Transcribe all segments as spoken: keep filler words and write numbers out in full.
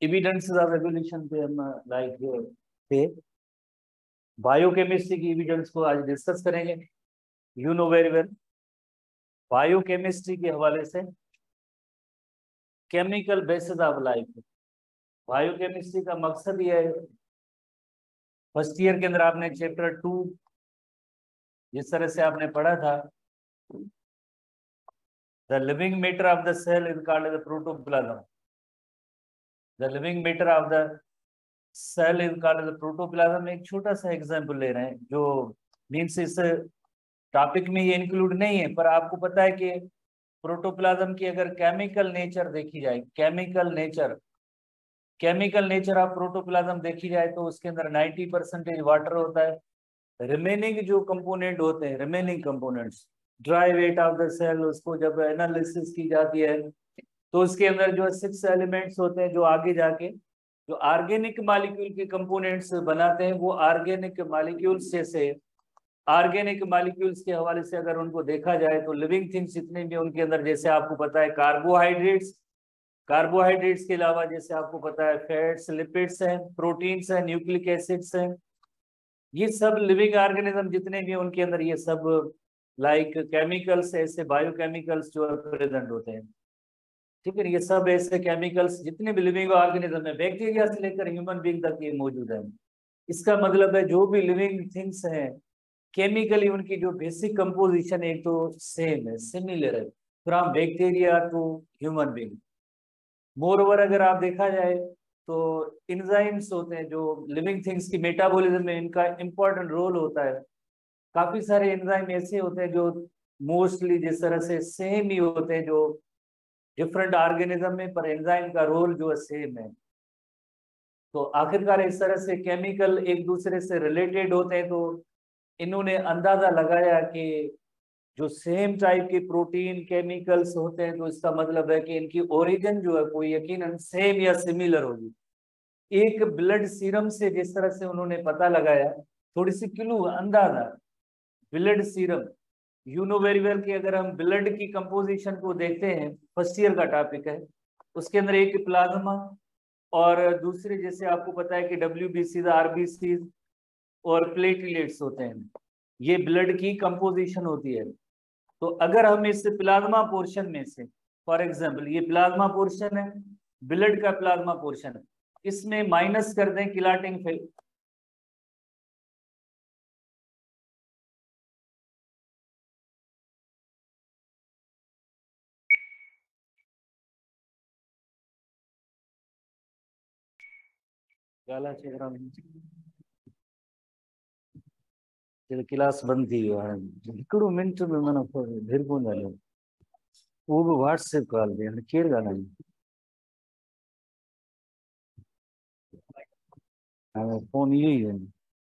Evidences of evolution पे हम like थे, बायोकेमिस्ट्री की एविडेंस को आज डिस्कस करेंगे। You know very well, biochemistry के हवाले से chemical basis of life. Biochemistry का मकसद ये है, फर्स्ट ईयर के अंदर आपने चैप्टर टू जिस तरह से आपने पढ़ा था, the living matter of the cell is called as protoplasm. The living matter of the cell is called as protoplasm. एक छोटा सा एग्जांपल ले रहे हैं जो मीन्स इस टॉपिक में ये इंक्लूड नहीं है, पर आपको पता है कि प्रोटोप्लाज्म की अगर केमिकल नेचर देखी जाए, chemical nature chemical nature of protoplasm देखी जाए तो उसके अंदर नाइन्टी परसेंटेज वाटर होता है। रिमेनिंग जो कंपोनेंट होते हैं, remaining components, dry weight of the cell, उसको जब एनालिसिस की जाती है तो उसके अंदर जो सिक्स एलिमेंट्स होते हैं जो आगे जाके जो ऑर्गेनिक मॉलिक्यूल के कंपोनेंट्स बनाते हैं, वो ऑर्गेनिक मॉलिक्यूल्स जैसे ऑर्गेनिक मॉलिक्यूल्स के हवाले से अगर उनको देखा जाए तो लिविंग थिंग्स जितने भी उनके अंदर, जैसे आपको पता है कार्बोहाइड्रेट्स, कार्बोहाइड्रेट्स के अलावा जैसे आपको पता है फैट्स, लिपिड्स हैं, प्रोटीन्स हैं, न्यूक्लिक एसिड्स हैं, ये सब लिविंग ऑर्गेनिज्म जितने भी उनके अंदर ये सब लाइक केमिकल्स, ऐसे बायोकेमिकल्स जो प्रेजेंट होते हैं। ठीक है, ये सब ऐसे केमिकल्स जितने भी लिविंग ऑर्गेनिज्म है, बैक्टीरिया से लेकर ह्यूमन बीइंग तक ये मौजूद है। इसका मतलब है जो भी लिविंग थिंग्स हैं केमिकली उनकी जो बेसिक कंपोजिशन एक तो सेम है, सिमिलर है, from bacteria to human being. Moreover अगर आप देखा जाए तो एंजाइम्स होते हैं जो लिविंग थिंग्स की मेटाबॉलिज्म में इनका इंपॉर्टेंट रोल होता है। काफी सारे एंजाइम ऐसे होते हैं जो मोस्टली जिस तरह से सेम ही होते हैं, जो डिफरेंट ऑर्गेनिज्म में, पर एंजाइम का रोल जो है सेम है। तो आखिरकार इस तरह से केमिकल एक दूसरे से रिलेटेड होते हैं, तो इन्होंने अंदाजा लगाया कि जो सेम टाइप के प्रोटीन केमिकल्स होते हैं तो इसका मतलब है कि इनकी ओरिजिन जो है कोई यकीनन सेम या सिमिलर होगी। एक ब्लड सीरम से जिस तरह से उन्होंने पता लगाया, थोड़ी सी क्लू, अंदाजा, blood serum, you know very well कि अगर हम ब्लड की कंपोजिशन को देखते हैं, फर्स्ट ईयर का टॉपिक है, उसके अंदर एक प्लाज्मा और दूसरे जैसे आपको पता है कि डब्ल्यू बी सी, आरबीसी और प्लेटलेट्स होते हैं, ये ब्लड की कंपोजिशन होती है। तो अगर हम इस प्लाज्मा पोर्शन में से, फॉर एग्जांपल ये प्लाज्मा पोर्शन है, ब्लड का प्लाज्मा पोर्शन है, इसमें माइनस कर दें क्लॉटिंग फैक्टर, क्लास बंद थी हिकिड़ो मिनट में मन फिर कोन हलियो, वो भी व्हाट्सएप कॉल ते केरु ॻाल्हाईं, हाणे फोन इहो ई आहिनि,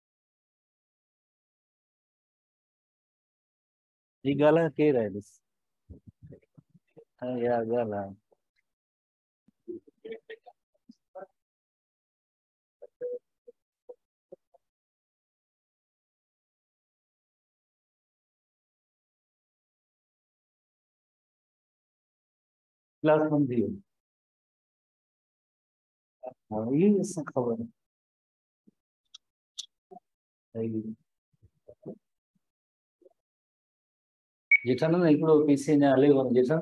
ही ॻाल्हाए केरु आहे ॾिस, यार ॻाल्हाए क्लास बंद थी वई। हाँ इहो असां ख़बर है। जेठा न हिकिड़ो पीसी अञा हले कोन जेठा,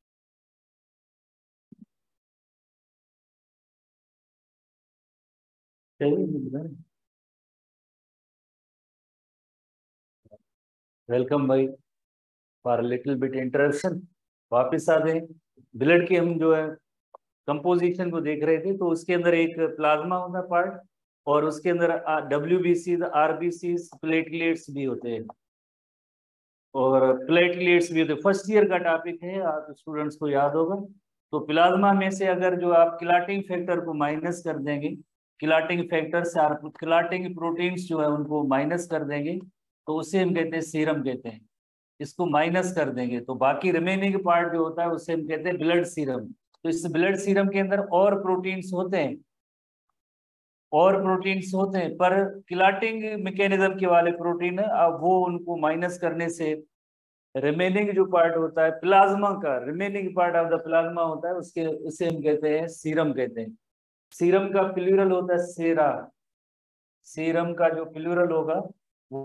वेलकम भाई फॉर लिटिल बिट इंटरप्शन। वापिस आ गए, ब्लड की हम जो है कंपोजिशन को देख रहे थे, तो उसके अंदर एक प्लाज्मा होता है पार्ट, और उसके अंदर W B C, R B C, platelets भी होते हैं, और प्लेटलेट्स भी होते हैं। फर्स्ट ईयर का टॉपिक है, आप स्टूडेंट्स को याद होगा। तो प्लाज्मा में से अगर जो आप क्लॉटिंग फैक्टर को माइनस कर देंगे, क्लॉटिंग फैक्टर से आप क्लॉटिंग प्रोटीन्स जो है उनको माइनस कर देंगे, तो उसे हम कहते हैं सीरम कहते हैं। इसको माइनस कर देंगे तो बाकी रिमेनिंग पार्ट जो होता है उसे हम कहते हैं ब्लड सीरम। तो इस ब्लड सीरम के अंदर और प्रोटीन्स होते हैं, और प्रोटीन्स होते हैं, पर क्लॉटिंग मैकेनिज्म के वाले प्रोटीन है, अब वो उनको माइनस करने से रिमेनिंग जो पार्ट होता है प्लाज्मा का, remaining part of the plasma होता है, उसके उसे हम कहते हैं सीरम कहते हैं। सीरम का प्लूरल होता है सेरा, सीरम का जो प्लूरल होगा वो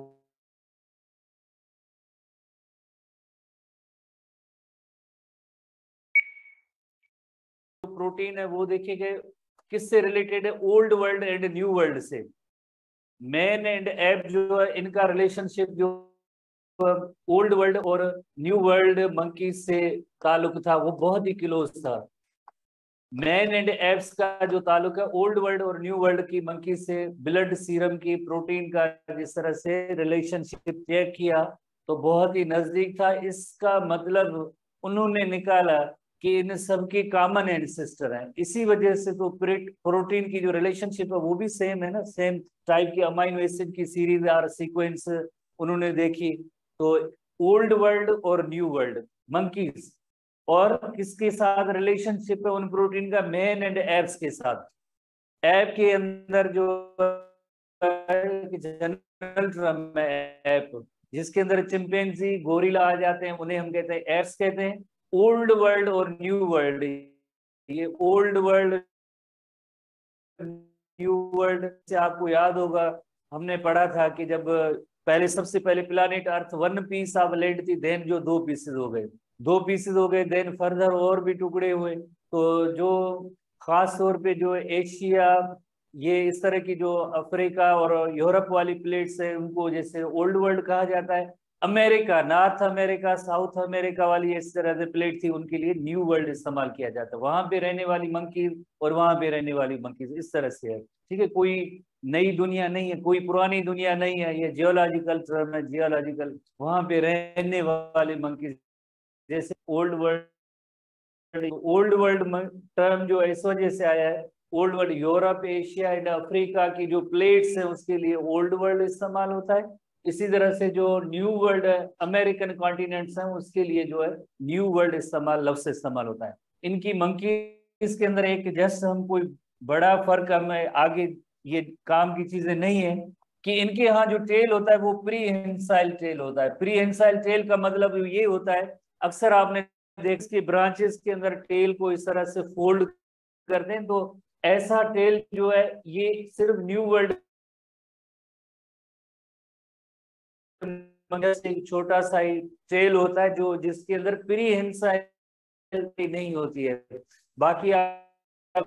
प्रोटीन है वो देखिए किससे रिलेटेड है, old world and new world से। मैन एंड एप जो है इनका रिलेशनशिप जो ओल्ड वर्ल्ड और न्यू वर्ल्ड मंकी से ताल्लुक था वो बहुत ही क्लोज था। मैन एंड एप्स का जो ताल्लुक है ओल्ड वर्ल्ड और न्यू वर्ल्ड की मंकी से, ब्लड सीरम की प्रोटीन का जिस तरह से रिलेशनशिप तय किया तो बहुत ही नजदीक था। इसका मतलब उन्होंने निकाला कि इन सबकी कॉमन एंसेस्टर हैं, इसी वजह से तो प्रोटीन की जो रिलेशनशिप है वो भी सेम है ना, सेम टाइप की अमाइनो एसिड की सीरीज और सीक्वेंस उन्होंने देखी। तो ओल्ड वर्ल्ड और न्यू वर्ल्ड मंकीज और किसके साथ रिलेशनशिप है उन प्रोटीन का, मैन एंड एप्स के साथ। एप के अंदर जो जनरल टर्म है एप, जिसके अंदर चिंपैंजी गोरिल्ला आ जाते हैं, उन्हें हम कहते हैं एप्स कहते हैं। ओल्ड वर्ल्ड और न्यू वर्ल्ड, ये ओल्ड वर्ल्ड न्यू वर्ल्ड से आपको याद होगा हमने पढ़ा था कि जब पहले सबसे पहले planet earth one piece of land थी, देन जो दो पीसेस हो गए, दो पीसेस हो गए, देन फर्दर और भी टुकड़े हुए। तो जो खास तौर पे जो एशिया, ये इस तरह की जो अफ्रीका और यूरोप वाली प्लेट्स है उनको जैसे ओल्ड वर्ल्ड कहा जाता है। America, North America, South America वाली इस तरह से प्लेट थी, उनके लिए न्यू वर्ल्ड इस्तेमाल किया जाता है। वहां पे रहने वाली मंकी और वहां पे रहने वाली मंकी इस तरह से है, ठीक है। कोई नई दुनिया नहीं है, कोई पुरानी दुनिया नहीं है, ये जियोलॉजिकल टर्म है, जियोलॉजिकल। वहां पे रहने वाले मंकी जैसे old world, old world term जो इस वजह से आया है, old world Europe, Asia and Africa की जो प्लेट्स है उसके लिए ओल्ड वर्ल्ड इस्तेमाल होता है। इसी तरह से जो न्यू वर्ल्ड है, अमेरिकन कॉन्टिनेंट्स हैं, उसके लिए जो है न्यू वर्ल्ड इस्तेमाल, लफ्ज इस्तेमाल होता है। इनकी मंकीज के अंदर एक जस्ट हम कोई बड़ा फर्क हमें आगे ये काम की चीजें नहीं है कि इनके यहाँ जो टेल होता है वो प्री हेंसाइल टेल होता है। प्री हेंसाइल टेल का मतलब ये होता है, अक्सर आपने देख के ब्रांचेस के अंदर टेल को इस तरह से फोल्ड करते हैं, तो ऐसा टेल जो है ये सिर्फ न्यू वर्ल्ड एक छोटा सा ही टेल होता है जो जिसके अंदर प्री हेंसाइल नहीं होती है। बाकी आप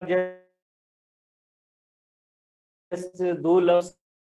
दो लफ्ज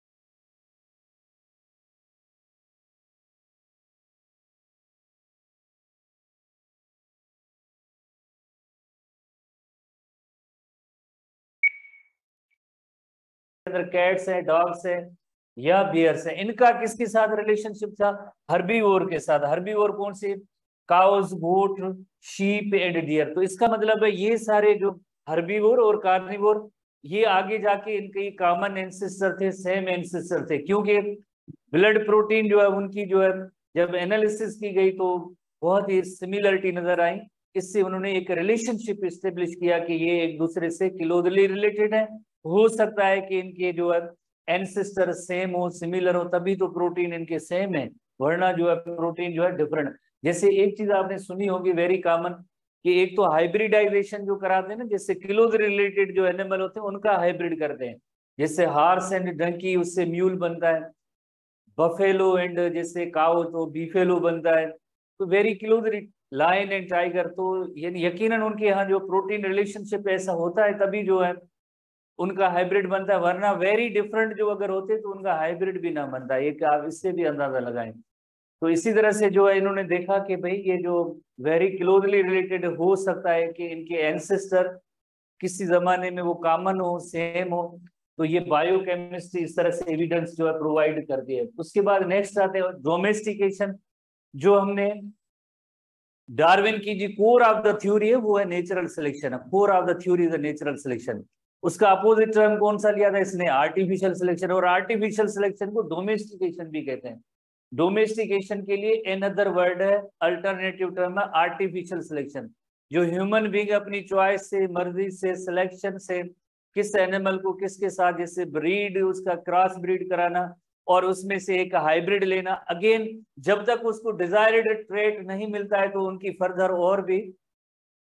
कैट्स है, डॉग्स है या बियर्स है, इनका किसके साथ रिलेशनशिप था, हर्बीवोर के साथ। हर्बीवोर कौन से, cows, goat, sheep and deer. तो इसका मतलब है ये सारे जो हर्बीवोर और कार्निवोर ये आगे जाके इनके कॉमन एंसेस्टर थे, सेम एंसेस्टर थे, क्योंकि ब्लड प्रोटीन जो है उनकी जो है जब एनालिसिस की गई तो बहुत ही सिमिलरिटी नजर आई। इससे उन्होंने एक रिलेशनशिप स्टेब्लिश किया कि ये एक दूसरे से क्लोजली रिलेटेड है। हो सकता है कि इनके जो है एंसेस्टर सेम हो, सिमिलर हो, तभी तो प्रोटीन इनके सेम है, वरना जो है प्रोटीन जो है डिफरेंट। जैसे एक चीज आपने सुनी होगी वेरी कॉमन कि एक तो हाइब्रिडाइजेशन जो कराते हैं ना, जैसे क्लोज रिलेटेड जो एनिमल होते हैं उनका हाइब्रिड करते हैं, जैसे हार्स एंड डंकी उससे म्यूल बनता है, बफेलो एंड जैसे काउ तो बीफेलो बनता है। तो very close, lion and tiger, तो यकीनन उनके यहाँ जो प्रोटीन रिलेशनशिप ऐसा होता है तभी जो है उनका हाइब्रिड बनता है, वरना वेरी डिफरेंट जो अगर होते तो उनका हाइब्रिड भी ना बनता। ये आप इससे भी अंदाजा लगाएं। तो इसी तरह से जो है इन्होंने देखा कि भाई ये जो वेरी क्लोजली रिलेटेड हो सकता है कि इनके एंसेस्टर किसी जमाने में वो कॉमन हो, सेम हो। तो ये बायोकेमिस्ट्री इस तरह से एविडेंस जो है प्रोवाइड करती है। उसके बाद नेक्स्ट आते हैं डोमेस्टिकेशन। जो हमने डार्विन की जी कोर ऑफ द थ्योरी है वो है नेचुरल सिलेक्शन है, core of the theory is natural selection. उसका अपोजिट टर्म कौन सा लिया था इसने, आर्टिफिशियल सिलेक्शन। और आर्टिफिशियल सिलेक्शन को डोमेस्टिकेशन भी कहते हैं। डोमेस्टिकेशन के लिए अनदर वर्ड है, अल्टरनेटिव टर्म है आर्टिफिशियल सिलेक्शन। जो ह्यूमन बीइंग अपनी चॉइस से, मर्जी से, सिलेक्शन से किस एनिमल को किसके साथ जैसे ब्रीड, उसका क्रॉस ब्रीड कराना और उसमें से एक हाइब्रिड लेना। अगेन जब तक उसको डिजायर्ड ट्रेट नहीं मिलता है तो उनकी फर्दर और भी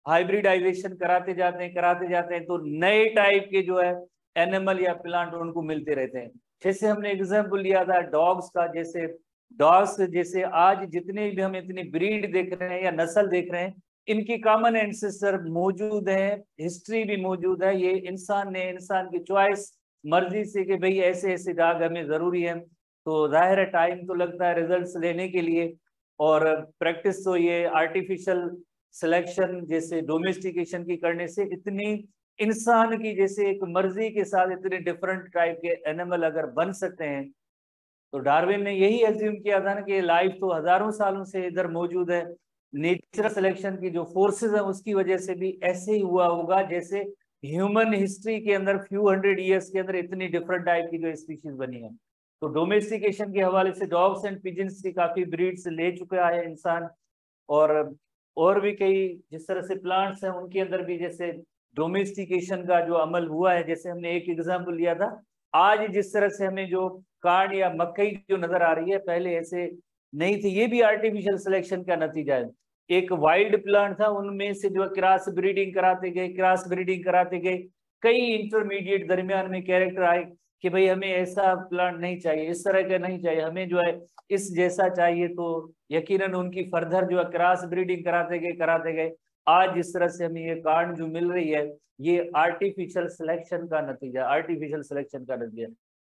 हाइब्रिडाइजेशन कराते जाते हैं कराते जाते हैं तो नए टाइप के जो है एनिमल या प्लांट उनको मिलते रहते हैं। जैसे हमने एग्जाम्पल लिया था डॉग्स का, जैसे डॉग्स जैसे आज जितने भी हम इतनी ब्रीड देख रहे हैं या नस्ल देख रहे हैं, इनकी कॉमन एंसेस्टर मौजूद है, हिस्ट्री भी मौजूद है। ये इंसान ने, इंसान की चॉइस, मर्जी से कि भाई ऐसे ऐसे डॉग हमें जरूरी है, तो जाहिर है टाइम तो लगता है रिजल्ट्स लेने के लिए। और प्रैक्टिस तो ये आर्टिफिशियल सिलेक्शन जैसे डोमेस्टिकेशन की करने से इतनी इंसान की जैसे एक मर्जी के साथ इतने डिफरेंट टाइप के एनिमल अगर बन सकते हैं, तो डार्विन ने यही एज्यूम किया था ना कि लाइफ तो हजारों सालों से इधर मौजूद है, नेचुरल सिलेक्शन की जो फोर्सेस है उसकी वजह से भी ऐसे ही हुआ होगा जैसे ह्यूमन हिस्ट्री के अंदर फ्यू हंड्रेड ईयर्स के अंदर इतनी डिफरेंट टाइप की जो स्पीशीज बनी है। तो डोमेस्टिकेशन के हवाले से डॉग्स एंड पिजन्स की काफी ब्रीड्स ले चुका है इंसान, और और भी कई जिस तरह से प्लांट्स हैं उनके अंदर भी जैसे डोमेस्टिकेशन का जो अमल हुआ है। जैसे हमने एक एग्जाम्पल लिया था, आज जिस तरह से हमें जो कार्ड या मकई जो नजर आ रही है पहले ऐसे नहीं थी, ये भी आर्टिफिशियल सिलेक्शन का नतीजा है। एक वाइल्ड प्लांट था, उनमें से जो क्रॉस ब्रीडिंग कराते गए क्रॉस ब्रीडिंग कराते गए कई इंटरमीडिएट दरमियान में कैरेक्टर आए कि भाई हमें ऐसा प्लांट नहीं चाहिए, इस तरह का नहीं चाहिए, हमें जो है इस जैसा चाहिए, तो यकीनन उनकी फर्दर जो है क्रॉस ब्रीडिंग कराते गए कराते गए आज जिस तरह से हमें ये कार्ड जो मिल रही है ये आर्टिफिशियल सिलेक्शन का नतीजा, आर्टिफिशियल सिलेक्शन का नतीजा।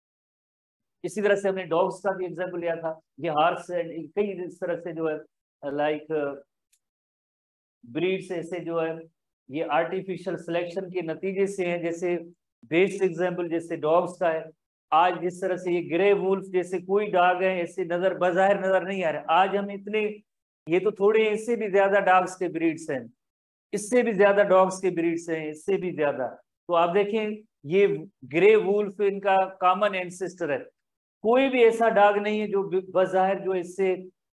इसी तरह से हमने डॉग्स का भी एग्जाम्पल लिया था, ये हार्स एंड कई इस तरह से जो है लाइक ब्रीड्स ऐसे जो है ये आर्टिफिशियल सिलेक्शन के नतीजे से हैं। जैसे बेस्ट एग्जाम्पल जैसे डॉग्स का है, आज जिस तरह से ये ग्रे वुल्फ जैसे कोई डॉग है ऐसे नजर बाहर नजर नहीं आ रहे, आज हम इतने ये तो थोड़े इससे भी ज्यादा डॉग्स के ब्रीड्स हैं, इससे भी ज्यादा डॉग्स के ब्रीड्स हैं, इससे भी ज्यादा। तो आप देखें ये ग्रे वुल्फ इनका कॉमन एंसेस्टर है, कोई भी ऐसा डॉग नहीं है जो बाहर जो इससे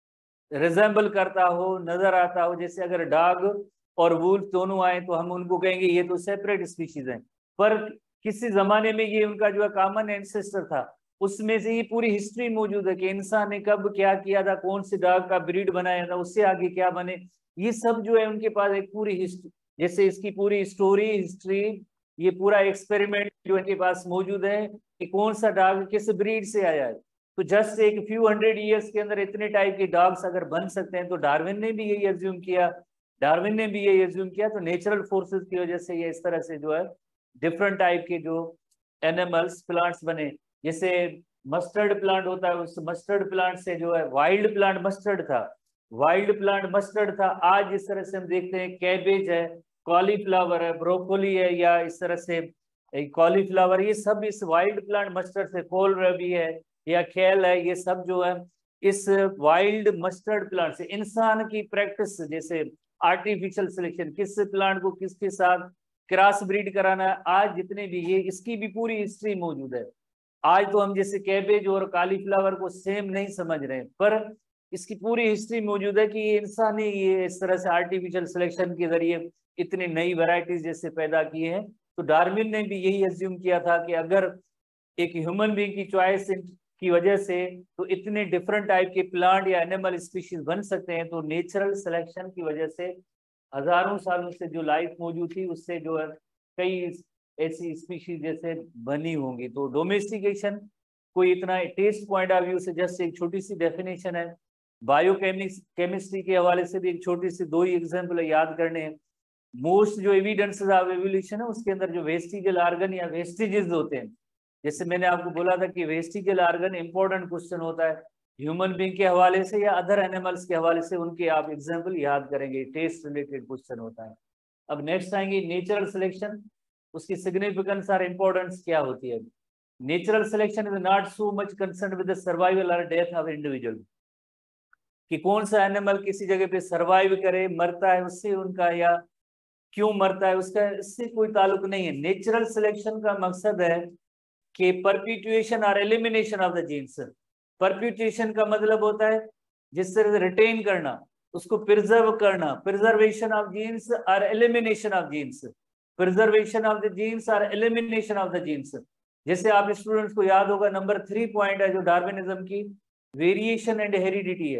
रिजेंबल करता हो, नजर आता हो। जैसे अगर डॉग और वुल्फ दोनों आए तो हम उनको कहेंगे ये तो सेपरेट स्पीशीज हैं, पर किसी जमाने में ये उनका जो है कॉमन एंसेस्टर था, उसमें से ये पूरी हिस्ट्री मौजूद है कि इंसान ने कब क्या किया था, कौन से डॉग का ब्रीड बनाया था, उससे आगे क्या बने, ये सब जो है उनके पास एक पूरी हिस्ट्री, जैसे इसकी पूरी स्टोरी हिस्ट्री, ये पूरा एक्सपेरिमेंट जो इनके पास मौजूद है कि कौन सा डॉग किस ब्रीड से आया है। तो जस्ट एक फ्यू हंड्रेड ईयर्स के अंदर इतने टाइप के डॉग्स अगर बन सकते हैं, तो डार्विन ने भी यही एज्यूम किया डार्विन ने भी यही एज्यूम किया तो नेचुरल फोर्सेस की वजह से ये इस तरह से जो है डिफरेंट टाइप के जो एनिमल्स प्लांट्स बने। जैसे मस्टर्ड प्लांट होता है, उस मस्टर्ड प्लांट से जो है वाइल्ड प्लांट मस्टर्ड था, वाइल्ड प्लांट मस्टर्ड था। आज इस तरह से हम देखते हैं कैबेज है, कॉलीफ्लावर है, ब्रोकोली है, या इस तरह से कॉलीफ्लावर, ये सब इस वाइल्ड प्लांट मस्टर्ड से, कोलरबी है या खेल है, ये सब जो है इस वाइल्ड मस्टर्ड प्लांट से। इंसान की प्रैक्टिस जैसे आर्टिफिशियल सिलेक्शन, किस प्लांट को किसके साथ क्रॉस ब्रीड कराना है, आज जितने भी ये इसकी भी पूरी हिस्ट्री मौजूद है। आज तो हम जैसे कैबेज और कॉलीफ्लावर को सेम नहीं समझ रहे हैं, पर इसकी पूरी हिस्ट्री मौजूद है कि ये इंसान ही ये इस तरह से आर्टिफिशियल सिलेक्शन के जरिए इतनी नई वैरायटीज जैसे पैदा किए हैं। तो डार्विन ने भी यही एज्यूम किया था कि अगर एक ह्यूमन बीइंग की चॉइस की वजह से तो इतने डिफरेंट टाइप के प्लांट या एनिमल स्पीशीज बन सकते हैं, तो नेचुरल सिलेक्शन की वजह से हजारों सालों से जो लाइफ मौजूद थी उससे जो है कई ऐसी स्पीशीज जैसे बनी होंगी। तो डोमेस्टिकेशन कोई इतना टेस्ट पॉइंट ऑफ व्यू से जस्ट एक छोटी सी डेफिनेशन है। बायोकेमिक्स केमिस्ट्री के हवाले से भी एक छोटी सी दो ही एग्जाम्पल याद करने हैं। मोस्ट जो एविडेंसेस ऑफ एवोल्यूशन है उसके अंदर जो वेस्टिजियल ऑर्गन या वेस्टिजेस होते हैं, जैसे मैंने आपको बोला था कि वेस्टिजियल ऑर्गन इंपॉर्टेंट क्वेश्चन होता है ह्यूमन बीइंग के हवाले से या अदर एनिमल्स के हवाले से, उनके आप एग्जाम्पल याद करेंगे, टेस्ट रिलेटेड क्वेश्चन होता है। अब नेक्स्ट आएंगे नेचुरल सिलेक्शन, उसकी सिग्निफिकेंस और इंपॉर्टेंस क्या होती है। Natural selection is not so much concern with the survival और डेथ ऑफ इंडिविजुअल, कि कौन सा एनिमल किसी जगह पे सर्वाइव करे, मरता है उससे उनका, या क्यों मरता है उसका, इससे कोई ताल्लुक नहीं है। नेचुरल सिलेक्शन का मकसद है कि परप्यूटेशन और elimination of the genes. Perpetuation का मतलब होता है जिस तरह से रिटेन करना, उसको प्रिजर्व करना, प्रिजर्वेशन ऑफ जीन्स और elimination of genes, preservation of the genes और एलिमिनेशन ऑफ द जीन्स। जैसे आप स्टूडेंट्स को याद होगा नंबर थ्री पॉइंट है जो डार्विनिज्म की, वेरिएशन एंड हेरिडिटी है।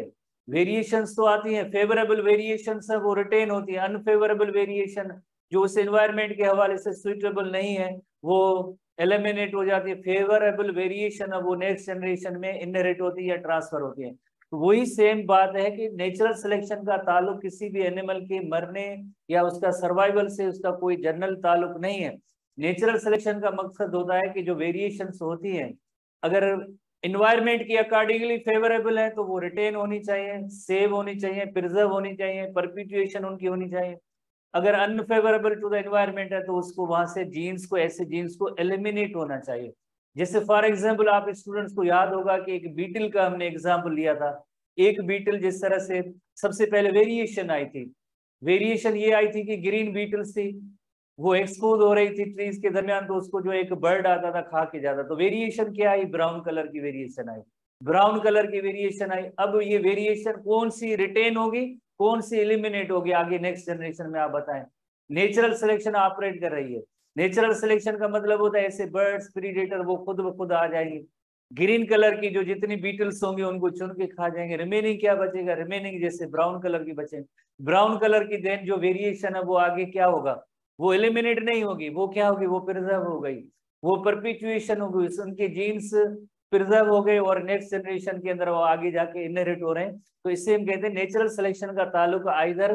वेरिएशंस तो आती हैं, फेवरेबल वेरिएशंस है वो रिटेन होती है, अनफेवरेबल वेरिएशन जो उस एनवायरनमेंट के हवाले से सुइटेबल नहीं है वो एलिमिनेट हो जाती है। फेवरेबल वेरिएशन है वो नेक्स्ट जनरेशन में इनहेरिट होती है या ट्रांसफर होती है। तो वही सेम बात है कि नेचुरल सिलेक्शन का ताल्लुक किसी भी एनिमल के मरने या उसका सर्वाइवल से उसका कोई जनरल ताल्लुक नहीं है। नेचुरल सिलेक्शन का मकसद होता है कि जो वेरिएशंस होती हैं अगर इन्वायरमेंट की अकॉर्डिंगली फेवरेबल है तो वो रिटेन होनी चाहिए, सेव होनी चाहिए, प्रिजर्व होनी चाहिए, परपिचुएशन उनकी होनी चाहिए। अगर अनफेवरेबल टू द एनवायरमेंट है तो उसको वहां से जीन्स को, ऐसे जीन्स को एलिमिनेट होना चाहिए। जैसे फॉर एग्जांपल आप स्टूडेंट्स को याद होगा कि एक बीटल का हमने एग्जांपल लिया था। एक बीटल जिस तरह से सबसे पहले वेरिएशन आई थी, वेरिएशन ये आई थी कि ग्रीन बीटल्स थी वो एक्सपोज हो रही थी ट्रीज के दरमियान, तो उसको जो एक बर्ड आता था खा के जाता। तो वेरिएशन क्या आई? ब्राउन कलर की वेरिएशन आई, ब्राउन कलर की वेरिएशन आई। अब ये वेरिएशन कौन सी रिटेन होगी, कौन सी एलिमिनेट होगी आगे नेक्स्ट जनरेशन में, आप बताएं। नेचुरल सिलेक्शन ऑपरेट कर रही है। नेचुरल सिलेक्शन का मतलब होता है ऐसे बर्ड्स प्रीडेटर वो खुद ब खुद आ जाएंगे, ग्रीन कलर की जो जितनी बीटल्स होंगे उनको चुन के खा जाएंगे, रिमेनिंग क्या बचेगा? रिमेनिंग जैसे ब्राउन कलर की बचेंगे। ब्राउन कलर की देन जो वेरिएशन है वो आगे क्या होगा? वो एलिमिनेट नहीं होगी, वो क्या होगी? वो प्रिजर्व हो गई, वो परपिचुएशन हो गई, उनके जीन्स प्रिजर्व हो गए और नेक्स्ट जनरेशन के अंदर वो आगे जाके इनहेरिट हो रहे हैं। तो इससे हम कहते हैं नेचुरल सिलेक्शन का ताल्लुक either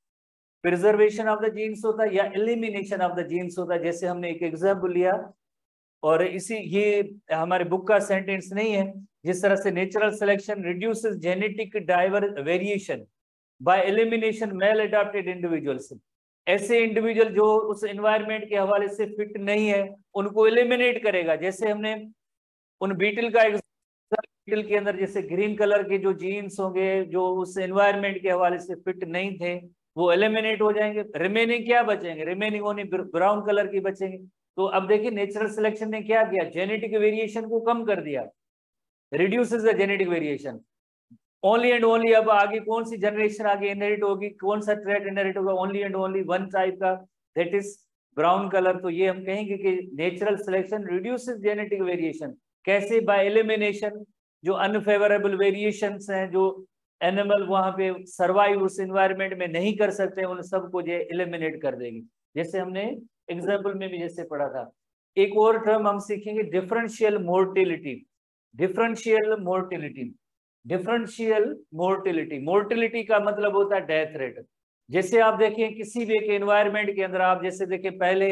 preservation of the genes होता है या एलिमिनेशन ऑफ द जीन्स होता है। जैसे हमने एक एग्जाम्पल लिया और इसी ये हमारे बुक का सेंटेंस नहीं है, जिस तरह से natural selection reduces genetic diver variation by elimination maladapted individuals. ऐसे इंडिविजुअल जो उस एनवायरनमेंट के हवाले से फिट नहीं है उनको एलिमिनेट करेगा। जैसे हमने उन बीटल का बीटल के अंदर जैसे ग्रीन कलर के जो जीन्स होंगे जो उस एनवायरनमेंट के हवाले से फिट नहीं थे वो एलिमिनेट हो जाएंगे, रिमेनिंग क्या बचेंगे? रिमेनिंग ओनली ब्राउन कलर की बचेंगे। तो अब देखिए नेचुरल सिलेक्शन ने क्या किया? जेनेटिक वेरिएशन को कम कर दिया, reduces the genetic variation. Only and only अब आगे कौन सी जनरेशन आगे इनहेरिट होगी, कौन सा ट्रेट इनहेरिट होगा? Only and only one type का, दैट इज ब्राउन कलर। तो ये हम कहेंगे कि natural selection reduces genetic variation. कैसे? By elimination. जो अनफेवरेबल वेरिएशंस हैं जो एनिमल वहां पे सर्वाइव उस एनवायरनमेंट में नहीं कर सकते उन सबको जो एलिमिनेट कर देगी। जैसे हमने एग्जाम्पल में भी जैसे पढ़ा था। एक और टर्म हम सीखेंगे, differential mortality. Differential mortality differential mortality mortality का मतलब होता है डेथ रेट। जैसे आप देखिए किसी भी एक एनवायरनमेंट के अंदर आप जैसे देखिए पहले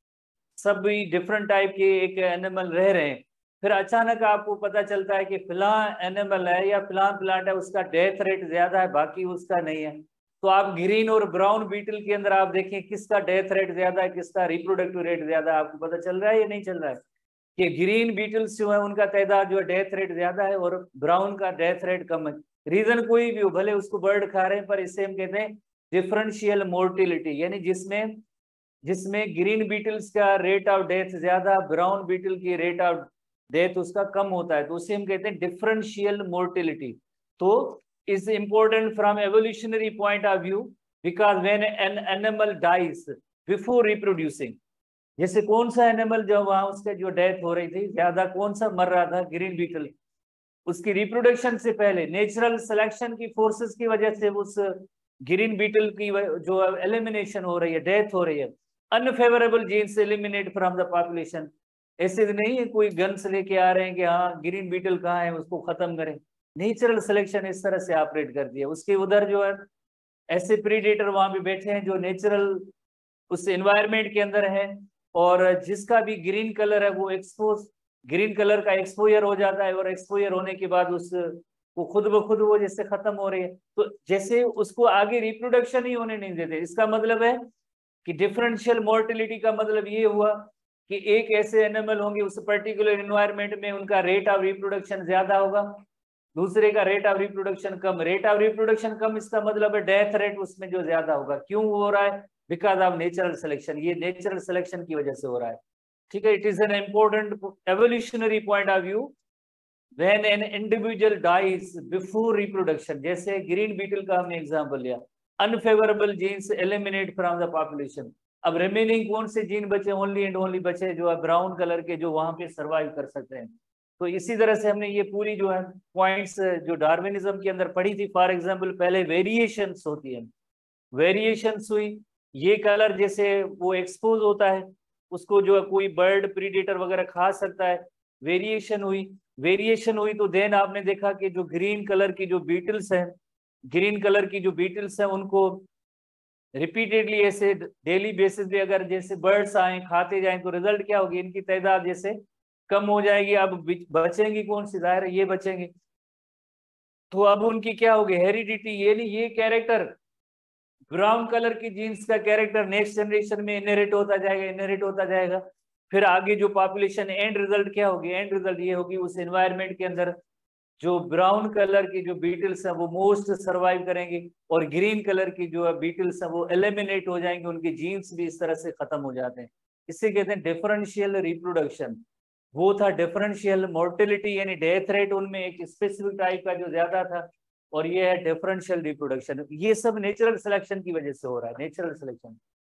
सब भी डिफरेंट टाइप के एक एनिमल रह रहे हैं, फिर अचानक आपको पता चलता है कि फिला एनिमल है या फिला प्लांट है उसका डेथ रेट ज्यादा है बाकी उसका नहीं है। तो आप ग्रीन और ब्राउन बीटल के अंदर आप देखें किसका डेथ रेट ज्यादा है, किसका रिप्रोडक्टिव रेट ज्यादा है, आपको पता चल रहा है या नहीं चल रहा है कि ग्रीन बीटल्स जो है उनका तादाद जो है डेथ रेट ज्यादा है और ब्राउन का डेथ रेट कम है। रीजन कोई भी हो, भले उसको बर्ड खा रहे हैं, पर इसे हम कहते हैं डिफरेंशियल मोर्टिलिटी, यानी जिसमें जिसमें ग्रीन बीटल्स का रेट ऑफ डेथ ज्यादा, ब्राउन बीटल की रेट ऑफ डेथ उसका कम होता है, तो उसे हम कहते हैं डिफरेंशियल मोर्टिलिटी। तो is important from evolutionary point of view because when an animal dies before reproducing, जैसे कौन सा एनिमल जो वहां उसके जो डेथ हो रही थी ज्यादा, कौन सा मर रहा था? Green beetle. उसकी रिप्रोडक्शन से पहले नेचुरल सिलेक्शन की फोर्सेस की वजह से उस ग्रीन बीटल की जो एलिमिनेशन हो रही है, डेथ हो रही है, unfavourable genes eliminate from the population. ऐसे नहीं है कोई गन्स लेके आ रहे हैं कि हाँ ग्रीन बीटल कहाँ है उसको खत्म करें। नेचुरल सिलेक्शन इस तरह से ऑपरेट करती है। उसके उधर जो है ऐसे प्रीडेटर वहां पे बैठे हैं जो नेचुरल उस एनवायरनमेंट के अंदर है और जिसका भी ग्रीन कलर है वो एक्सपोज, ग्रीन कलर का एक्सपोजर हो जाता है और एक्सपोजर होने के बाद उस वो खुद ब खुद वो जैसे खत्म हो रही है, तो जैसे उसको आगे रिप्रोडक्शन ही होने नहीं देते। इसका मतलब है कि डिफरेंशियल मोर्टिलिटी का मतलब ये हुआ कि एक ऐसे एनिमल होंगे उस पर्टिकुलर एनवायरनमेंट में उनका रेट ऑफ रिप्रोडक्शन ज्यादा होगा, दूसरे का रेट ऑफ रिप्रोडक्शन कम। रेट ऑफ रिप्रोडक्शन कम इसका मतलब है डेथ रेट उसमें जो ज्यादा होगा। क्यों हो रहा है? Because of natural selection. ये नेचुरल सिलेक्शन की वजह से हो रहा है, ठीक है। It is an important evolutionary point of view when an individual dies before reproduction. जैसे ग्रीन बीटल का हमने एग्जांपल लिया, unfavourable genes eliminate from the population. अब रिमेनिंग कौन से जीन बचे? ओनली एंड ओनली बचे जो है ब्राउन कलर के, जो वहां पे सर्वाइव कर सकते हैं। तो इसी तरह से हमने ये पूरी जो है पॉइंट्स जो डार्विनिज्म के अंदर पढ़ी थी, फॉर एग्जांपल पहले वेरिएशंस होती है, वेरिएशंस हुई, ये कलर जैसे वो एक्सपोज होता है उसको जो है कोई बर्ड प्रीडेटर वगैरह खा सकता है, वेरिएशन हुई, वेरिएशन हुई तो देन आपने देखा कि जो ग्रीन कलर की जो बीटल्स हैं, ग्रीन कलर की जो बीटल्स हैं उनको रिपीटेडली ऐसे डेली बेसिस पे अगर जैसे बर्ड्स आए खाते जाएं तो रिजल्ट क्या होगी, इनकी तादाद जैसे कम हो जाएगी। अब बचेंगी कौन सी, जाहिर है ये बचेंगे। तो अब उनकी क्या होगी, हेरिडिटी, ये नहीं ये कैरेक्टर ब्राउन कलर की जीन्स का कैरेक्टर नेक्स्ट जनरेशन में इनहेरिट होता जाएगा, इनहेरिट होता जाएगा। फिर आगे जो पॉपुलेशन एंड रिजल्ट क्या होगी, एंड रिजल्ट ये होगी उस एनवायरनमेंट के अंदर जो ब्राउन कलर की जो बीटल्स हैं वो मोस्ट सरवाइव करेंगे और ग्रीन कलर की जो बीटल्स हैं वो एलिमिनेट हो जाएंगे, उनके जीन्स भी इस तरह से खत्म हो जाते हैं। इसे कहते हैं डिफरेंशियल रिप्रोडक्शन। वो था डिफरेंशियल मोर्टेलिटी यानी डेथ रेट उनमें एक स्पेसिफिक टाइप का जो ज्यादा था, और ये है डिफरेंशियल रिप्रोडक्शन। ये सब नेचुरल सिलेक्शन की वजह से हो रहा है, नेचुरल सिलेक्शन।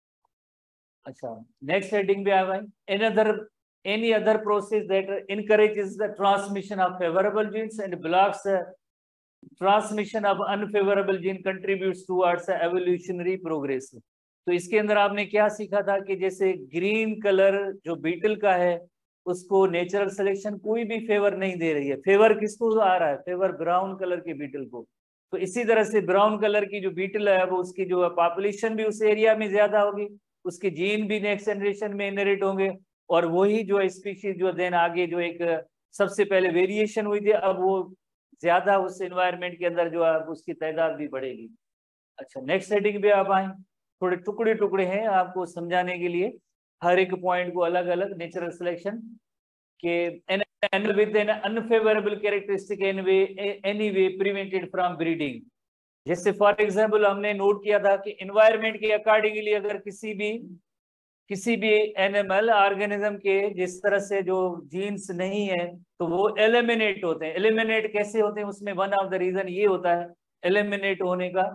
अच्छा, नेक्स्ट हेडिंग भी आ गई, any other any other process that encourages the transmission of favorable genes and blocks the transmission of unfavorable gene contributes towards the evolutionary progress। तो इसके अंदर आपने क्या सीखा था कि जैसे ग्रीन कलर जो बीटल का है उसको नेचुरल सिलेक्शन कोई भी फेवर नहीं दे रही है, फेवर किसको आ रहा है, फेवर ब्राउन कलर के बीटल को। तो इसी तरह से ब्राउन कलर की जो बीटल है वो उसकी जो पॉपुलेशन भी उस एरिया में ज्यादा होगी, उसके जीन भी नेक्स्ट जनरेशन में इनहेरिट होंगे, और वही जो स्पीशीज जो देन आगे जो एक सबसे पहले वेरिएशन हुई थी अब वो ज्यादा उस एनवायरनमेंट के अंदर जो है उसकी तादाद भी बढ़ेगी। अच्छा, नेक्स्ट हेडिंग पे आप आए, थोड़े टुकड़े टुकड़े हैं आपको समझाने के लिए हर एक पॉइंट को अलग अलग। नेचुरल सिलेक्शन के animal with an unfavourable characteristic any way prevented from breeding. जैसे फॉर एग्जांपल हमने नोट किया था कि एनवायरनमेंट के अकॉर्डिंगली अगर किसी भी किसी भी एनिमल ऑर्गेनिज्म के जिस तरह से जो जीन्स नहीं है तो वो एलिमिनेट होते हैं। एलिमिनेट कैसे होते हैं, उसमें वन ऑफ द रीजन ये होता है एलिमिनेट होने का,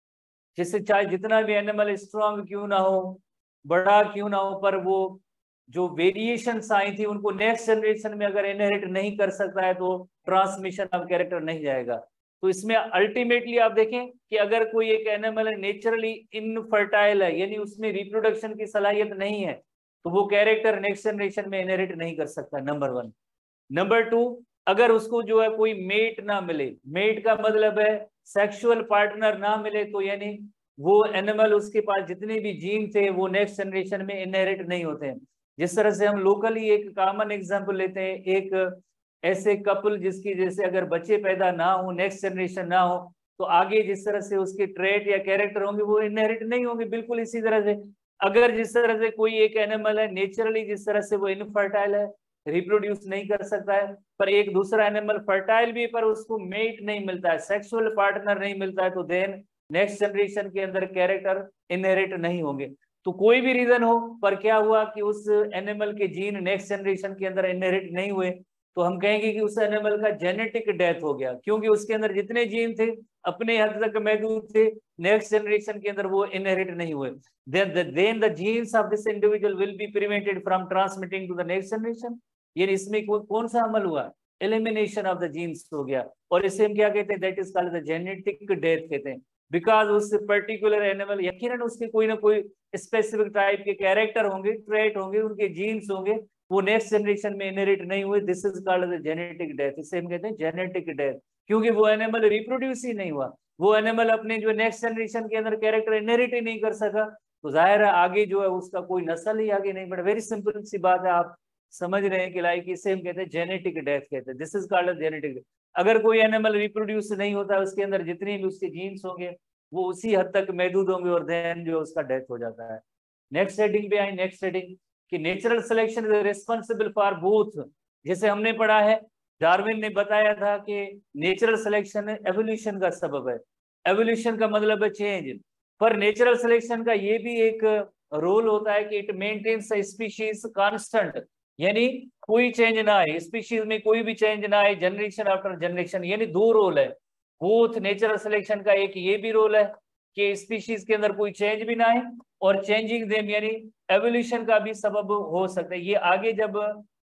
जैसे चाहे जितना भी एनिमल स्ट्रांग क्यों ना हो, बड़ा क्यों ना हो, पर वो जो वेरिएशंस आई थी उनको नेक्स्ट जनरेशन में अगर इनहेरिट नहीं कर सकता है तो ट्रांसमिशन ऑफ कैरेक्टर नहीं जाएगा। तो इसमें अल्टीमेटली आप देखें कि अगर कोई एक एनिमल नेचुरली इनफर्टाइल है यानी उसमें रिप्रोडक्शन की सलाहियत नहीं है तो वो कैरेक्टर नेक्स्ट जनरेशन में इनहेरिट नहीं कर सकता, नंबर वन। नंबर टू, अगर उसको जो है कोई मेट ना मिले, मेट का मतलब है सेक्सुअल पार्टनर ना मिले, तो यानी वो एनिमल उसके पास जितने भी जीन थे वो नेक्स्ट जनरेशन में इनहेरिट नहीं होते हैं। जिस तरह से हम लोकली एक कॉमन एग्जांपल लेते हैं, एक ऐसे कपल जिसकी जैसे अगर बच्चे पैदा ना हो, नेक्स्ट जनरेशन ना हो, तो आगे जिस तरह से उसके ट्रेट या कैरेक्टर होंगे वो इनहेरिट नहीं होंगे। बिल्कुल इसी तरह से अगर जिस तरह से कोई एक एनिमल है नेचुरली जिस तरह से वो इनफर्टाइल है, रिप्रोड्यूस नहीं कर सकता है, पर एक दूसरा एनिमल फर्टाइल भी पर उसको मेट नहीं मिलता है, सेक्सुअल पार्टनर नहीं मिलता है, तो देन नेक्स्ट जनरेशन के अंदर कैरेक्टर इनहेरिट नहीं होंगे। तो कोई भी रीजन हो पर क्या हुआ कि उस एनिमल के जीन नेक्स्ट जनरेशन के अंदर इनहेरिट नहीं हुए तो हम कहेंगे कि उस एनिमल का जेनेटिक डेथ हो गया, क्योंकि उसके अंदर जितने जीन थे अपने हद तक महदूद थे, नेक्स्ट जनरेशन के अंदर वो इनहेरिट नहीं हुए। then the then the genes of this individual will be prevented from transmitting to the next generation। ये इसमें कौन सा अमल हुआ, एलिमिनेशन ऑफ द जीन्स हो गया, और इसे हम क्या कहते हैं, that is called the genetic death कहते हैं। बिकॉज उस पर्टिकुलर एनिमल यकीनन उसके कोई ना कोई स्पेसिफिक टाइप के कैरेक्टर होंगे, ट्रेट होंगे, उनके जीन्स होंगे, वो नेक्स्ट जनरेशन में इनहेरिट नहीं हुए, this is called the genetic death. इसे हम कहते हैं जेनेटिक डेथ, क्योंकि वो एनिमल रिप्रोड्यूस ही नहीं हुआ, वो एनिमल अपने जो नेक्स्ट जनरेशन के अंदर कैरेक्टर इनहेरिट ही नहीं कर सका, तो जाहिर है आगे जो है उसका कोई नस्ल ही आगे नहीं बढ़ा। वेरी सिंपल सी बात है, आप समझ रहे हैं कि लाइक इसे हम कहते हैं जेनेटिक डेथ कहते हैं, this is called genetic death. अगर कोई एनिमल रिप्रोड्यूस नहीं होता उसके अंदर जितने भी उसके जीन्स होंगे वो उसी हद तक महदूद होंगे और देन जो उसका डेथ हो जाता है। नेक्स्ट हेडिंग पे आई, नेक्स्ट हेडिंग कि natural selection is responsible for both. जैसे हमने पढ़ा है, डार्विन ने बताया था कि नेचुरल सिलेक्शन एवोल्यूशन का सबब है, एवोल्यूशन का मतलब है चेंज, पर नेचुरल सिलेक्शन का ये भी एक रोल होता है कि इट मेंटेन्स स्पीशीज कांस्टेंट, यानी कोई चेंज ना आए, स्पीशीज में कोई भी चेंज ना आए जनरेशन आफ्टर जनरेशन, यानी दो रोल है बोथ नेचुरल सिलेक्शन का। एक ये भी रोल है कि स्पीशीज के अंदर कोई चेंज भी ना आए, और चेंजिंग देम यानी एवोल्यूशन का भी सबब हो सकता है। ये आगे जब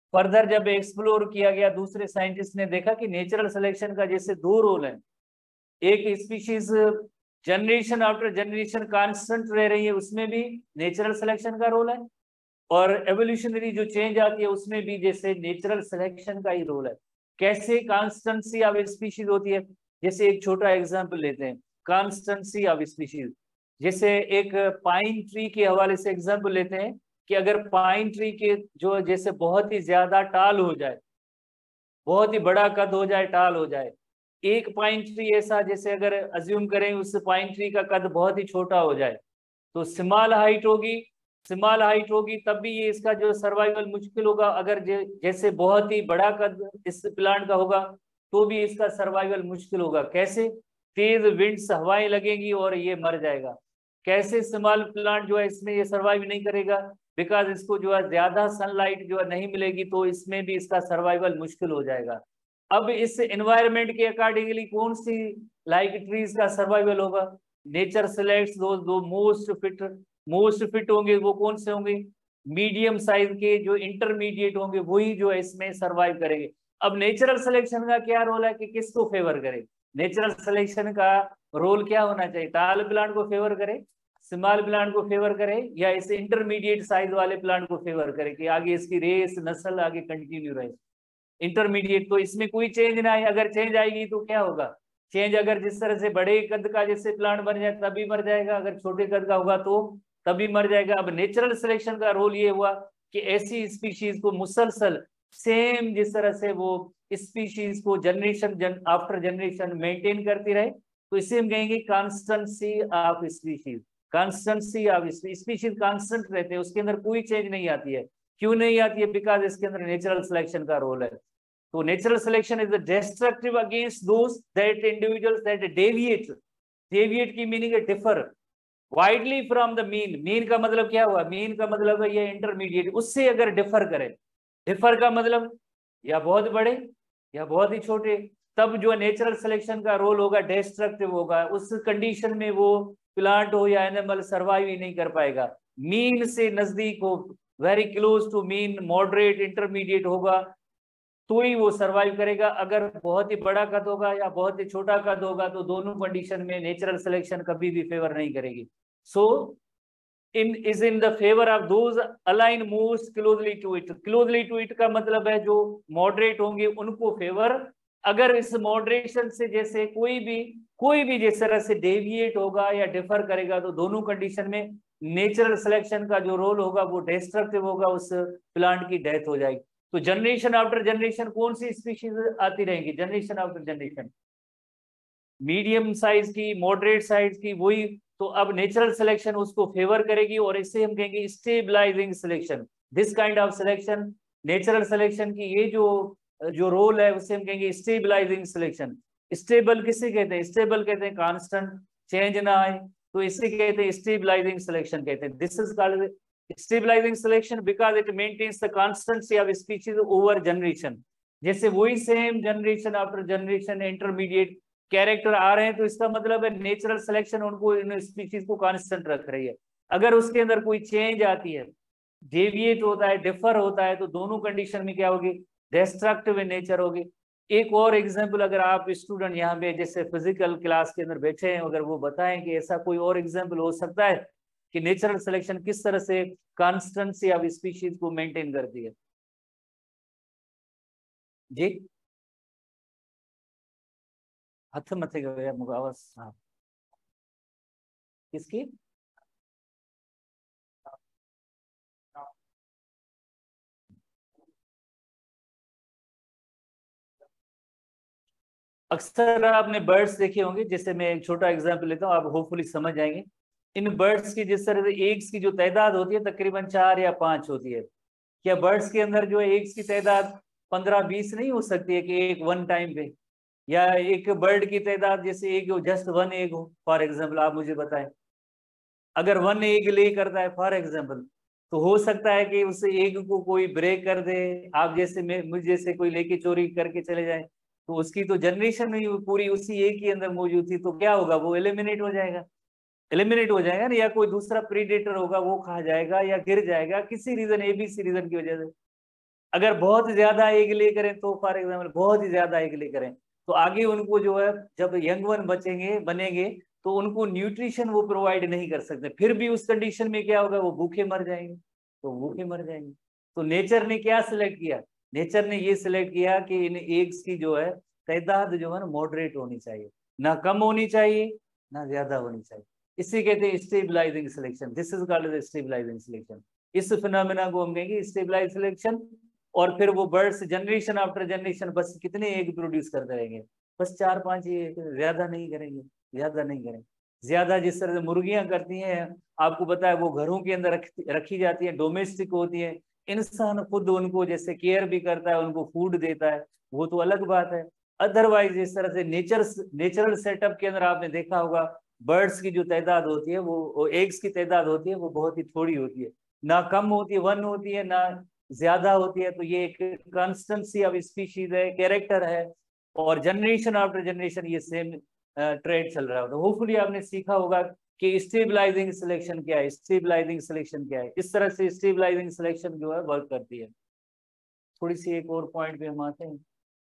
फर्दर जब एक्सप्लोर किया गया, दूसरे साइंटिस्ट ने देखा कि नेचुरल सिलेक्शन का जैसे दो रोल है, एक species generation after generation constant रह रही है, उसमें भी नेचुरल सिलेक्शन का रोल है, और एवोल्यूशनरी जो चेंज आती है उसमें भी जैसे नेचुरल सिलेक्शन का ही रोल है। कैसे कांस्टेंसी ऑफ स्पीशीज होती है? जैसे एक छोटा एग्जांपल लेते हैं, कांस्टेंसी ऑफ स्पीशीज। जैसे एक पाइन ट्री के हवाले से एग्जांपल लेते हैं कि अगर पाइन ट्री के जो जैसे बहुत ही ज्यादा टाल हो जाए, बहुत ही बड़ा कद हो जाए, टाल हो जाए, एक पाइन ट्री ऐसा जैसे अगर अज्यूम करें उस पाइन ट्री का कद बहुत ही छोटा हो जाए, तो स्मॉल हाइट होगी, स्मॉल हाइट होगी तब भी ये इसका जो सर्वाइवल मुश्किल होगा। अगर जैसे बहुत ही बड़ा कद इस प्लांट का होगा तो भी इसका सर्वाइवल मुश्किल होगा। कैसे? तेज विंड्स, हवाएं लगेंगी और ये मर जाएगा। कैसे स्मॉल प्लांट जो है इसमें ये सर्वाइव नहीं करेगा? बिकॉज इसको जो है ज्यादा सनलाइट जो है नहीं मिलेगी, तो इसमें भी इसका सर्वाइवल मुश्किल हो जाएगा। अब इस एनवायरमेंट के अकॉर्डिंगली कौन सी लाइक ट्रीज का सर्वाइवल होगा? Nature selects those two most fit, most fit होंगे वो कौन से होंगे? मीडियम साइज के, जो इंटरमीडिएट होंगे वही जो है इसमें सर्वाइव करेंगे। अब नेचुरल सिलेक्शन का क्या रोल है कि किसको फेवर करे? नेचुरल सिलेक्शन का रोल क्या होना चाहिए? टाल प्लांट को फेवर करे, स्मॉल प्लांट को फेवर करे, या इस इंटरमीडिएट साइज वाले प्लांट को फेवर करे कि आगे इसकी रेस नस्ल आगे कंटिन्यू रहे। इंटरमीडिएट, तो इसमें कोई चेंज ना आए। अगर चेंज आएगी तो क्या होगा? चेंज अगर जिस तरह से बड़े कद का जैसे प्लांट बन जाए तभी मर जाएगा, अगर छोटे कद का होगा तो तभी मर जाएगा। अब नेचुरल सिलेक्शन का रोल ये हुआ कि ऐसी स्पीशीज को मुसलसल सेम जिस तरह से वो स्पीशीज को जनरेशन जन, आफ्टर जनरेशन मेंटेन करती रहे, तो इसे हम कहेंगे constancy of species. Constancy of species constant रहते हैं, उसके अंदर कोई चेंज नहीं आती है। क्यों नहीं आती है? बिकॉज इसके अंदर नेचुरल सिलेक्शन का रोल है। तो natural selection is destructive against those that individuals that deviate. Deviate की मीनिंग है differ widely from the mean. Mean का मतलब क्या हुआ? मीन का मतलब है ये इंटरमीडिएट, उससे अगर डिफर करे, डिफर का मतलब या बहुत बड़े या बहुत ही छोटे, तब जो नेचुरल सिलेक्शन का रोल होगा डिस्ट्रक्टिव होगा। उस कंडीशन में वो प्लांट हो या एनिमल सर्वाइव ही नहीं कर पाएगा। मीन से नजदीक हो, very close to mean, moderate, intermediate होगा तो ही वो सरवाइव करेगा। अगर बहुत ही बड़ा कद होगा या बहुत ही छोटा कद होगा तो दोनों कंडीशन में नेचुरल सिलेक्शन कभी भी फेवर नहीं करेगी। So in is in the favour of those align most closely to it. Closely to it का मतलब है जो मॉडरेट होंगे उनको फेवर। अगर इस मॉडरेशन से जैसे कोई भी कोई भी जिस तरह से डेविएट होगा या डिफर करेगा तो दोनों कंडीशन में नेचुरल सिलेक्शन का जो रोल होगा वो डिस्ट्रक्टिव होगा, उस प्लांट की डेथ हो जाएगी। तो जनरेशन आफ्टर जनरेशन कौन सी स्पीशीज आती रहेंगी? Generation after generation medium size की, मॉडरेट साइज की, वही। तो अब नेचुरल सिलेक्शन उसको फेवर करेगी और इससे हम कहेंगे stabilizing selection. This kind of selection, natural selection की ये जो जो रोल है उसे हम कहेंगे स्टेबलाइजिंग सिलेक्शन। स्टेबल किसे कहते हैं? स्टेबल कहते हैं कांस्टेंट, चेंज ना आए, तो इसे कहते हैं स्टेबलाइजिंग सिलेक्शन कहते हैं। This is called stabilizing selection because it maintains the constancy of species over generation. जैसे वही same generation after generation intermediate character आ रहे हैं, तो इसका मतलब है नेचुरल सिलेक्शन उनको, इन स्पीशीज को कांस्टेंट रख रही है। अगर उसके अंदर कोई चेंज आती है, डेविएट होता है, डिफर होता है, तो दोनों कंडीशन में क्या होगी? डिस्ट्रक्टिव इन नेचर होगी। एक और एग्जांपल अगर आप स्टूडेंट यहाँ पे जैसे फिजिकल क्लास के अंदर बैठे हैं, अगर वो बताएं कि ऐसा कोई और एग्जांपल हो सकता है कि नेचुरल सिलेक्शन किस तरह से कांस्टेंसी ऑफ स्पीशीज को मेंटेन करती है। जी हथ मथे गया मुगावस। हाँ किसकी? अक्सर आपने बर्ड्स देखे होंगे, जैसे मैं एक छोटा एग्जांपल लेता हूँ, आप होपफुली समझ जाएंगे। इन बर्ड्स की जिस तरह से एग्स की जो तादाद होती है तकरीबन चार या पांच होती है। क्या बर्ड्स के अंदर जो है एग्स की तादाद पंद्रह बीस नहीं हो सकती है कि एक वन टाइम पे, या एक बर्ड की तादाद जैसे एक हो, जस्ट वन एग हो फॉर एग्जाम्पल? आप मुझे बताएं, अगर वन एग ले करता है फॉर एग्जाम्पल, तो हो सकता है कि उस एग को कोई ब्रेक कर दे, आप जैसे मैं मुझ जैसे कोई लेके चोरी करके चले जाए, तो उसकी तो जनरेशन नहीं पूरी उसी एग के अंदर मौजूद थी, तो क्या होगा? वो एलिमिनेट हो जाएगा, एलिमिनेट हो जाएगा ना, या कोई दूसरा प्रीडेटर होगा वो खा जाएगा या गिर जाएगा किसी रीजन, एबीसी रीजन की वजह से। अगर बहुत ज्यादा एग ले करें तो फॉर एग्जाम्पल बहुत ही ज्यादा एग ले करें तो आगे उनको जो है जब यंग वन बचेंगे बनेंगे तो उनको न्यूट्रिशन वो प्रोवाइड नहीं कर सकते, फिर भी उस कंडीशन में क्या होगा, वो भूखे मर जाएंगे, तो भूखे मर जाएंगे। तो नेचर ने क्या सिलेक्ट किया, नेचर ने ये सिलेक्ट किया कि इन एग्स की जो है तादाद जो है ना मॉडरेट होनी चाहिए, ना कम होनी चाहिए ना ज्यादा होनी चाहिए। इसी कहते हैं stabilizing selection, this is called stabilizing selection. इस फिनोमेना को हम कहेंगे स्टेबलाइज सिलेक्शन। और फिर वो बर्ड्स जनरेशन आफ्टर जनरेशन बस कितने एग प्रोड्यूस करते रहेंगे, बस चार पांच ही, ज्यादा नहीं करेंगे, ज्यादा नहीं करेंगे। ज्यादा जिस तरह से मुर्गियां करती हैं, आपको पता है वो घरों के अंदर रख, रखी जाती है, डोमेस्टिक होती है, इंसान खुद उनको जैसे केयर भी करता है, उनको फूड देता है, वो तो अलग बात है। अदरवाइज इस तरह से नेचर नेचुरल सेटअप के अंदर आपने देखा होगा बर्ड्स की जो तादाद होती है वो एग्स की तादाद होती है वो बहुत ही थोड़ी होती है, ना कम होती है, वन होती है, ना ज्यादा होती है। तो ये एक कॉन्स्टेंसी ऑफ स्पीशीज है, कैरेक्टर है, और जनरेशन आफ्टर जनरेशन ये सेम ट्रेड चल रहा होता है। होपफुली आपने सीखा होगा कि स्टेबलाइजिंग सिलेक्शन क्या है, स्टेबलाइजिंग सिलेक्शन क्या है, इस तरह से स्टेबलाइजिंग सिलेक्शन जो है वर्क करती है। थोड़ी सी एक और पॉइंट पे हम आते हैं,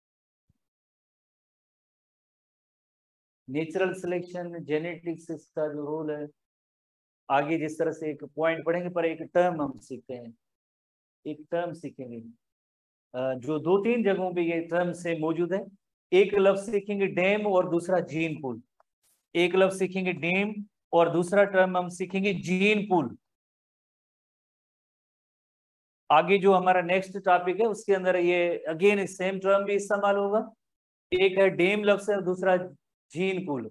नेचुरल सिलेक्शन जेनेटिक्स का जो रोल है, आगे जिस तरह से एक पॉइंट पढ़ेंगे पर एक टर्म हम सीखते हैं, एक टर्म सीखेंगे जो दो तीन जगहों पे ये टर्म से मौजूद है। एक लफ्ज सीखेंगे डैम और दूसरा जीन पूल, एक लफ्ज सीखेंगे डैम और दूसरा टर्म हम सीखेंगे जीन पूल। आगे जो हमारा नेक्स्ट टॉपिक है उसके अंदर ये अगेन सेम टर्म भी इस्तेमाल होगा, एक है डैम लफ्ज है, दूसरा जीन पूल।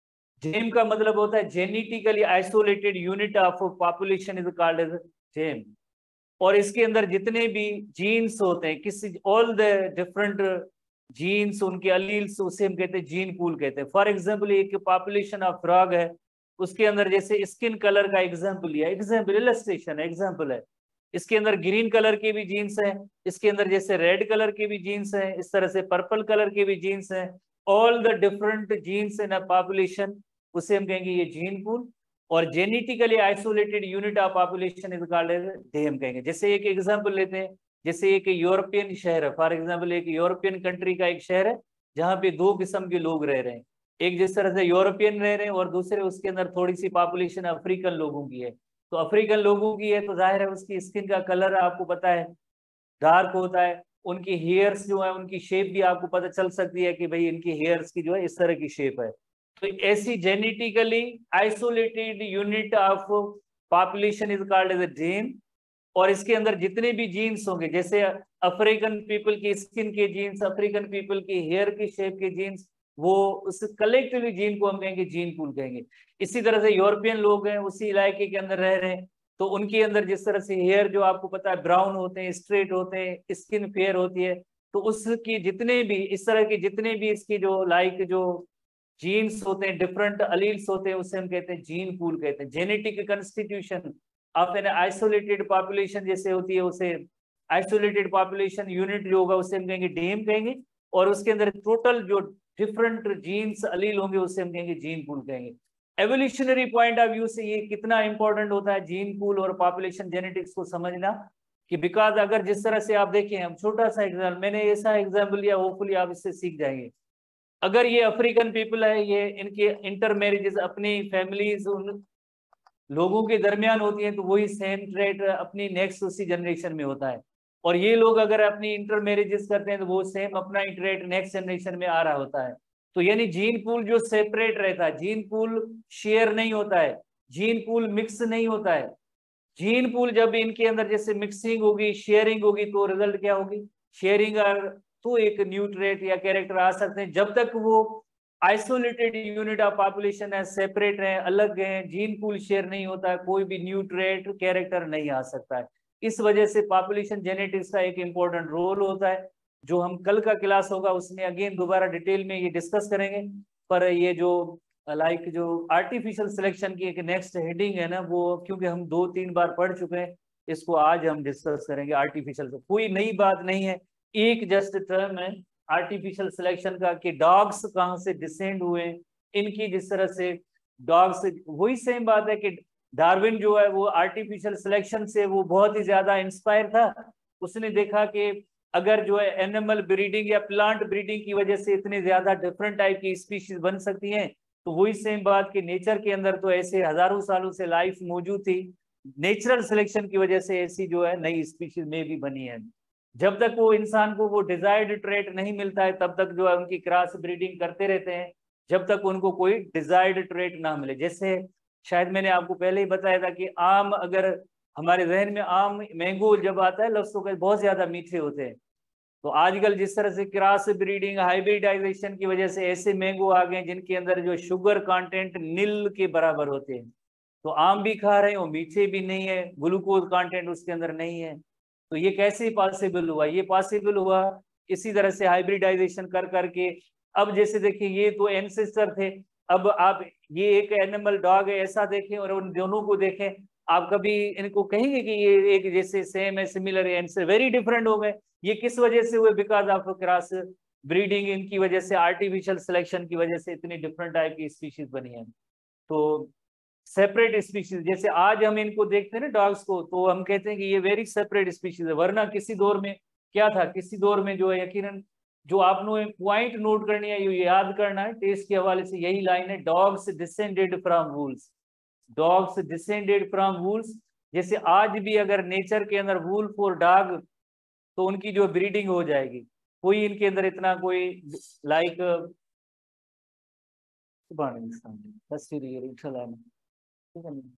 जेम का मतलब होता है genetically isolated unit of population is called as deme. और इसके अंदर जितने भी जीन्स होते हैं, किसी ऑल द डिफरेंट जीन्स उनके अलील्स, उसे हम कहते हैं जीन पूल कहते हैं। फॉर एग्जांपल एक पॉपुलेशन ऑफ फ्रॉग है, उसके अंदर जैसे स्किन कलर का एग्जांपल लिया, एग्जांपल इलस्ट्रेशन है, एग्जांपल है, इसके अंदर ग्रीन कलर के भी जीन्स हैं, इसके अंदर जैसे रेड कलर के भी जीन्स हैं, इस तरह से पर्पल कलर के भी जीन्स हैं, all the different genes in a population, उसे हम कहेंगे ये जीन पूल। और genetically isolated unit of population is called as deme कहेंगे। जैसे एक एग्जांपल लेते हैं, जैसे एक यूरोपियन शहर है, फॉर एग्जांपल एक यूरोपियन कंट्री का एक शहर है जहाँ पे दो किस्म के लोग रह रहे हैं, एक जिस तरह से यूरोपियन रह रहे हैं और दूसरे उसके अंदर थोड़ी सी पॉपुलेशन अफ्रीकन लोगों की है। तो अफ्रीकन लोगों की है तो जाहिर है उसकी स्किन का कलर आपको पता है डार्क होता है, उनकी हेयर्स जो है उनकी शेप भी आपको पता चल सकती है कि भाई इनकी हेयर्स की जो है इस तरह की शेप है। तो ऐसी genetically isolated unit of population is called as a gene. और इसके अंदर जितने भी जीन्स होंगे, जैसे अफ्रीकन पीपल की स्किन के जीन्स, अफ्रीकन पीपल की हेयर की शेप के जीन्स, वो उस कलेक्टिवली जीन को हम कहेंगे जीन पूल कहेंगे। इसी तरह से यूरोपियन लोग हैं उसी इलाके के अंदर रह रहे हैं, तो उनके अंदर जिस तरह से हेयर जो आपको पता है ब्राउन होते हैं, स्ट्रेट होते हैं, स्किन फेयर होती है, तो उसकी जितने भी इस तरह के जितने भी इसकी जो लाइक जो जीन्स होते हैं, डिफरेंट अलील्स होते हैं, उसे हम कहते हैं जीन पूल कहते हैं। Genetic constitution of an isolated population जैसे होती है उसे आइसोलेटेड पॉपुलेशन यूनिट जो होगा उसे हम कहेंगे डेम कहेंगे। और उसके अंदर टोटल जो डिफरेंट जीन्स अलील होंगे उसे हम कहेंगे जीन पूल कहेंगे। एवोल्यूशनरी पॉइंट ऑफ व्यू से ये कितना इंपॉर्टेंट होता है जीन पूल और पॉपुलेशन जेनेटिक्स को समझना, कि बिकॉज अगर जिस तरह से आप देखें, हम छोटा सा एग्जाम्पल, मैंने ऐसा एग्जाम्पल लिया, होपफुली आप इससे सीख जाएंगे। अगर ये अफ्रीकन पीपल है, ये इनके इंटर मैरिजेस अपनी फैमिलीज उन लोगों के दरमियान होती है, तो वही सेम ट्रेट अपनी नेक्स्ट उसी जनरेशन में होता है। और ये लोग अगर अपनी इंटर मैरिजेस करते हैं तो वो सेम अपना ही ट्रेट नेक्स्ट जनरेशन में आ रहा होता है। तो यानी जीन पूल जो सेपरेट रहता है, जीन पूल शेयर नहीं होता है, जीन पूल मिक्स नहीं होता है। जीन पूल जब इनके अंदर जैसे मिक्सिंग होगी, शेयरिंग होगी, तो रिजल्ट क्या होगी, शेयरिंग, तो एक न्यू ट्रेट या कैरेक्टर आ सकते हैं। जब तक वो आइसोलेटेड यूनिट ऑफ पॉपुलेशन है, सेपरेट है, अलग है, जीन पूल शेयर नहीं होता है, कोई भी न्यू ट्रेट कैरेक्टर नहीं आ सकता है। इस वजह से पॉपुलेशन जेनेटिक्स का एक इंपॉर्टेंट रोल होता है, जो हम कल का क्लास होगा उसमें अगेन दोबारा डिटेल में ये डिस्कस करेंगे। पर ये जो लाइक जो आर्टिफिशियल सिलेक्शन की एक नेक्स्ट हेडिंग है ना, वो क्योंकि हम दो तीन बार पढ़ चुके हैं, इसको आज हम डिस्कस करेंगे। आर्टिफिशियल कोई नई बात नहीं है, एक जस्ट टर्म है आर्टिफिशियल सिलेक्शन का, कि डॉग्स कहाँ से डिसेंड हुए, इनकी जिस तरह से डॉग्स, वही सेम बात है कि डार्विन जो है वो आर्टिफिशियल सिलेक्शन से वो बहुत ही ज्यादा इंस्पायर था, उसने देखा कि अगर जो है एनिमल ब्रीडिंग या प्लांट ब्रीडिंग की वजह से इतने ज्यादा डिफरेंट टाइप की स्पीशीज बन सकती हैं, तो वही सेम बात कि नेचर के अंदर तो ऐसे हजारों सालों से लाइफ मौजूद थी, नेचुरल सिलेक्शन की वजह से ऐसी जो है नई स्पीशीज में भी बनी है। जब तक वो इंसान को वो डिजायर्ड ट्रेट नहीं मिलता है तब तक जो है उनकी क्रॉस ब्रीडिंग करते रहते हैं, जब तक उनको कोई डिजायर्ड ट्रेट ना मिले। जैसे शायद मैंने आपको पहले ही बताया था कि आम, अगर हमारे जहन में आम मैंगो जब आता है लफ्ज़ों के बहुत ज्यादा मीठे होते हैं, तो आजकल जिस तरह से क्रॉस ब्रीडिंग हाइब्रिडाइजेशन की वजह से ऐसे मैंगो आ गए जिनके अंदर जो शुगर कंटेंट नील के बराबर होते हैं, तो आम भी खा रहे हैं वो मीठे भी नहीं है, ग्लूकोज कंटेंट उसके अंदर नहीं है। तो ये कैसे पॉसिबल हुआ? ये पॉसिबल हुआ इसी तरह से हाइब्रिडाइजेशन कर करके। अब जैसे देखिए ये तो एंसेस्टर थे, अब आप ये एक एनिमल डॉग है ऐसा देखें और उन दोनों को देखें, आप कभी इनको कहेंगे कि ये एक जैसे सेम है, सिमिलर है, इनसे वेरी डिफरेंट हो गए। ये किस वजह से हुए? बिकॉज ऑफ क्रॉस ब्रीडिंग, इनकी वजह से, आर्टिफिशियल सिलेक्शन की वजह से इतनी डिफरेंट टाइप की स्पीशीज बनी है। तो सेपरेट स्पीशीज, जैसे आज हम इनको देखते हैं ना डॉग्स को, तो हम कहते हैं कि ये वेरी सेपरेट स्पीशीज है, वरना किसी दौर में क्या था, किसी दौर में जो है यकीनन जो आपने पॉइंट नोट करनी है, ये याद करना है टेस्ट के हवाले से, यही लाइन है, dogs descended from wolves, dogs descended from wolves. जैसे आज भी अगर नेचर के अंदर वुल्फ और डॉग, तो उनकी जो ब्रीडिंग हो जाएगी, कोई इनके अंदर इतना कोई लाइक सुभान अल्लाह, ठीक है।